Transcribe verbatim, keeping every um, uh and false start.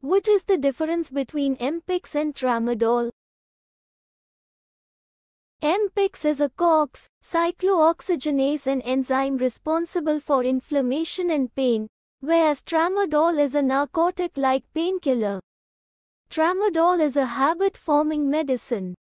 What is the difference between M Pix and Tramadol? M Pix is a COX, cyclooxygenase an enzyme responsible for inflammation and pain, whereas Tramadol is a narcotic-like painkiller. Tramadol is a habit-forming medicine.